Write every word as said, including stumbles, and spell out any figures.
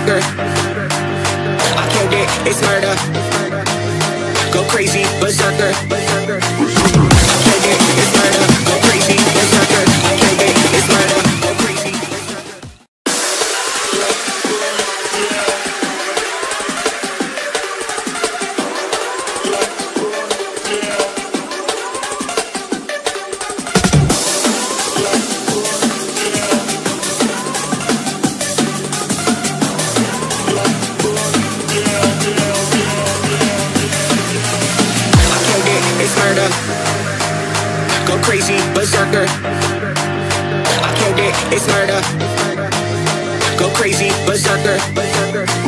berserker. I killed it, it's murder. Go crazy, berserker. I killed it, it's murder. Go crazy, berserker. I killed it, it's murder. Go crazy, go crazy, berserker. I killed it, it's murder. Go crazy, berserker.